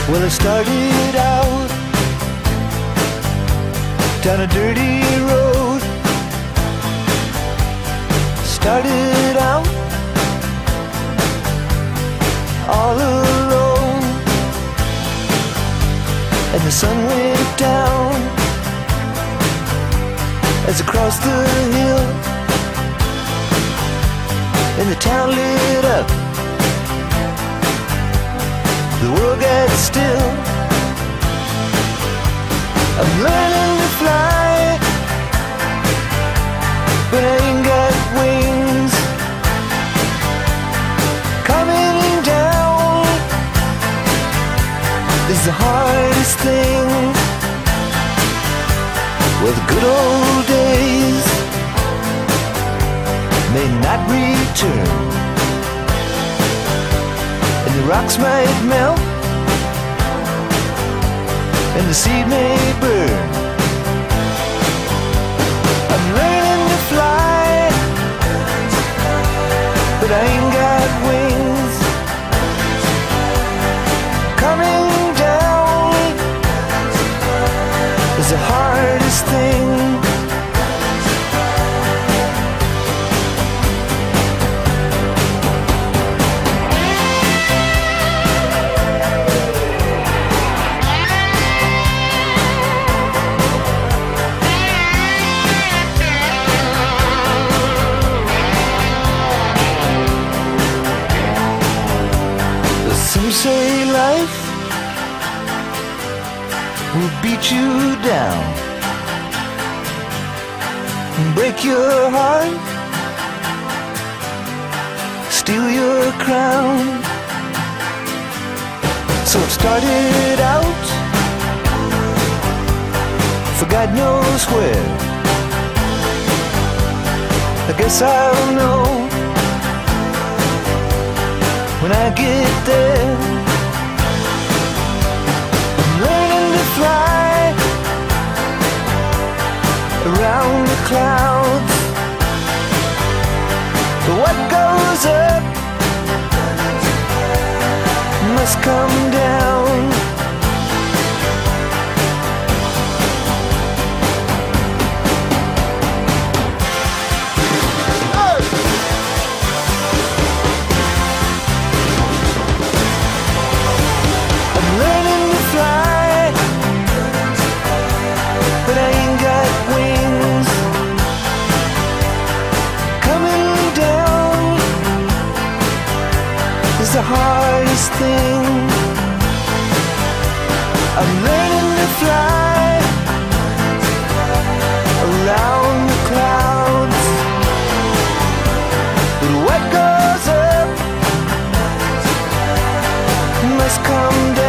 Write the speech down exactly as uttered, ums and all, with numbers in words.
Well, I started out down a dirty road. Started out all alone, and the sun went down as I crossed the hill, and the town lit up. The world got still. I'm learning to fly, but I ain't got wings. Coming down is the hardest thing. Well, the good old days may not return, and the rocks might melt, and the seed may burn. I'm learning to fly, but I ain't got wings. Coming down is the hardest thing. Some say life will beat you down and break your heart, steal your crown. So it started out for God knows where. I guess I'll know when I get there. I'm learning to fly around the clouds, but what goes up must come down. The hardest thing. I'm learning to fly around the clouds, but what goes up must come down.